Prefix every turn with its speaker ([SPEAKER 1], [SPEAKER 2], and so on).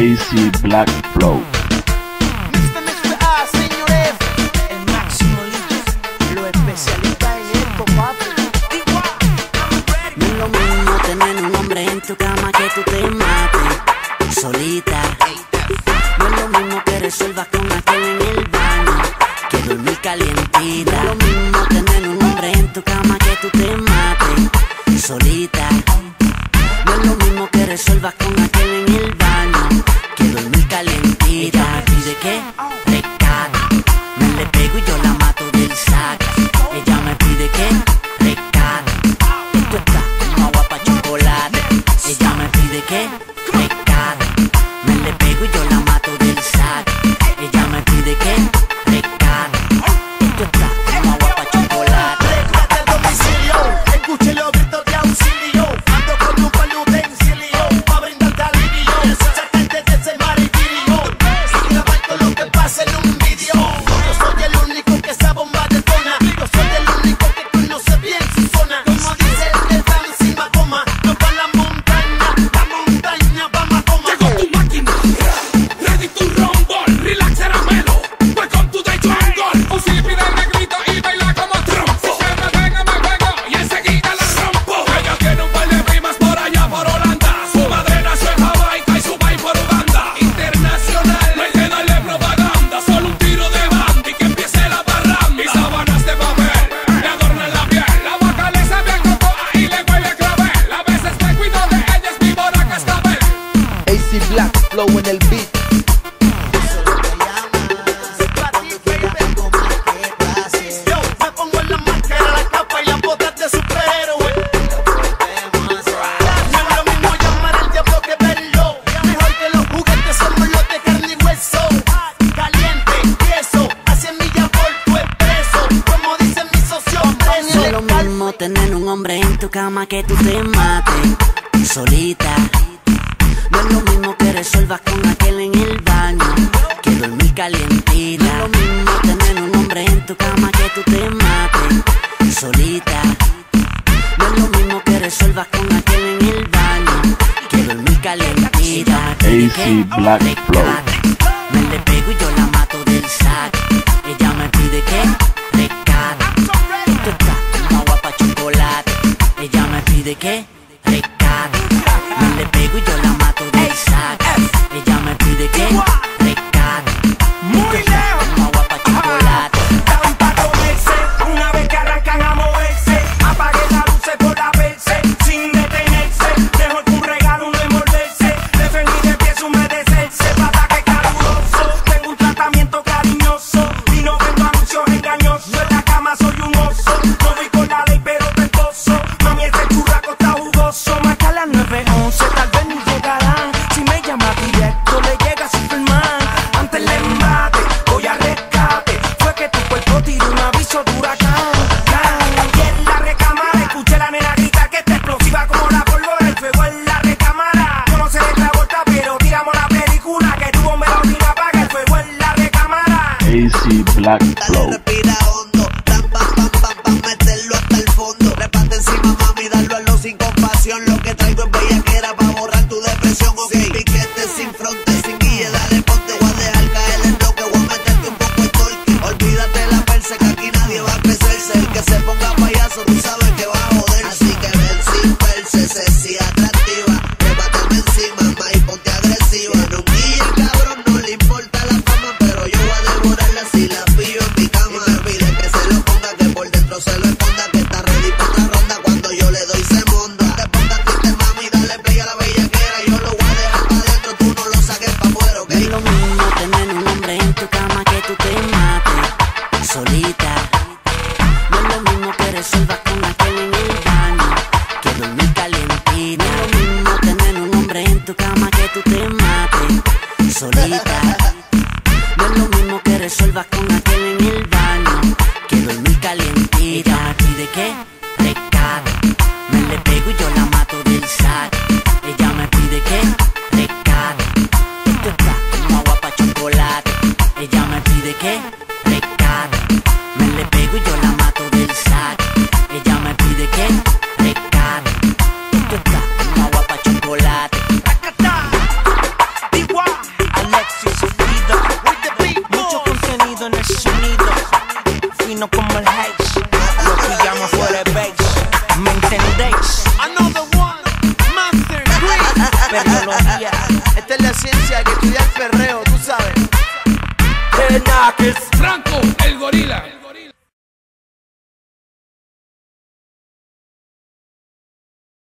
[SPEAKER 1] AC Black Flow.
[SPEAKER 2] Señores, el máximo líder, los especialistas en esto, papi.
[SPEAKER 3] No es lo mismo tener un hombre en tu cama que tú te mates solita. No es lo mismo que resuelvas con aquel en el baño que dormir calientita. No es lo mismo tener un hombre en tu cama que tú te mates solita. No es lo mismo que resuelvas con aquel en el baño que dormir calientita. Ella me pide que rescate, me le pego y yo la mato del saco. Ella me pide que rescate, esto está como agua pa' chocolate. Ella me pide que rescate, me le pego y yo la mato del saco. Ella me pide que rescate, esto está como agua pa' chocolate.
[SPEAKER 2] Rescate a domicilio, escuche los gritos de auxilio. Ando con un par de utensilios pa' brindarte alivio, sacarte de ese martirio y grabar todo lo que pasa en un vídeo. Yo soy el único que esa bomba detona. Yo soy el único que conoce bien su zona. Como dice el de encima coma, no pa' la montaña vamos a tomar.
[SPEAKER 4] Llegó tu máquina, ready to rumble, relax caramelo, welcome to the jungle. O si pide el negrito y baila como trompo. Si se me pega y enseguida la rompo. Ella tiene un par de primas por allá por Holanda. Su madre nació en Jamaica y su país por Uganda. Internacional, no hay que darle propaganda. Solo un tiro de banda y que empiece la parranda. Mis sábanas de papel me adornan la piel. La vaca le sabe a coco y le huele a clavel. A veces me cuido de ella, es mi mora cascabel.
[SPEAKER 5] AC Black Flow en el beat.
[SPEAKER 2] Yo me pongo en la máscara, la capa y las botas de superhéroe. No es lo mismo llamar al diablo que verlo. Mejor que los juguetes somos los de carne y hueso. Caliente, tieso, a 100 millas por tu expreso. Como dicen mis socios presos.
[SPEAKER 3] No es lo mismo tener un hombre en tu cama que tú te mates solita. No es lo mismo que resuelvas con aquel en el baño que dormir calientita. No es lo mismo tener un hombre en tu cama que tú te mates solita. No es lo mismo que resuelvas con aquel en el baño que dormir calientita.
[SPEAKER 1] AC Black Flow.
[SPEAKER 3] Me le pego y yo la mato del saco. Ella me pide que rescate, esto está como agua pa' chocolate. Ella me pide que rescate, me le pego y yo la mato del saco. Ella me pide que rescate, esto está como agua pa' chocolate.
[SPEAKER 6] Estaban pa' comerse, una vez que arrancan a moverse. Apague las luces por la verse, sin detenerse. Mejor que un regalo no envolverse. Defendí de pies humedecerse, pataque caluroso. Tengo un tratamiento cariñoso y no vendo anuncios engañosos. En la cama soy un oso, no voy con la ley pero te esposo. Mami, este churraco está jugoso. Marca las 9:11, tal vez ni llegarán. Si me llama directo, le llega Superman. Antes el embate, voy a rescate. Fue que tu cuerpo tiró un aviso de huracán. Y en la recámara escuché la nena gritar que está explosiva como la pólvora. El fuego en la recámara. Yo no sé de esta vuelta, pero tiramos la película. Que tu bomba la orina apaga el fuego en la recámara.
[SPEAKER 1] AC Black Flow.
[SPEAKER 7] Respira hondo, pam, pam, pam, pam, pam, meterlo hasta el fondo. Reparte encima, mami, darlo a los sin compasión. Lo que traigo es bellaquera pa' borrar tu depresión. Ok, sin piquete, sin fronte, sin guille, dale ponte. Voy a dejar caer el bloque, voy a meterte un poco de torque. Olvídate la perse, que aquí nadie va a crecerse. El que se ponga payaso, tú sabes que va a joder. Así que ven sin verse, si atractiva. Repáteme encima, ma, y ponte agresiva. Tiene un guille, el cabrón, no le importa la fama, pero yo voy a devorarla si la pillo en mi cama. Y me pide que se lo ponga, que por dentro se lo esconda, que está ready pa' otra ronda. Cuando yo le doy se monda. Te pongas triste, mami, dale play a la bellaquera. Yo lo voy a dejar pa' dentro, tú no lo saques pa' afuera, ¿ok?
[SPEAKER 3] No es lo mismo tener un hombre en tu cama que tú te mates solita. No es lo mismo que resuelvas con aquel en el baño que dormir calientita. No es lo mismo tener un hombre en tu cama que tú te mates solita. No es lo mismo que resuelvas con aquel en el baño que dormir calientita. Ella me pide que rescate, me le pego y yo la mato del saco. Ella me pide que rescate, esto está como agua pa' chocolate. Ella me pide que rescate, me le pego y yo la mato del saco. Ella me pide que rescate, esto está como agua pa' chocolate.
[SPEAKER 6] Igual. fino como el Haze. Lo pillamos fuera de base, ¿me entendéis?
[SPEAKER 2] Another one, Master Green.
[SPEAKER 6] Perreología.
[SPEAKER 2] Esta es la ciencia que estudia el perreo, tú sabes.
[SPEAKER 6] Knockers.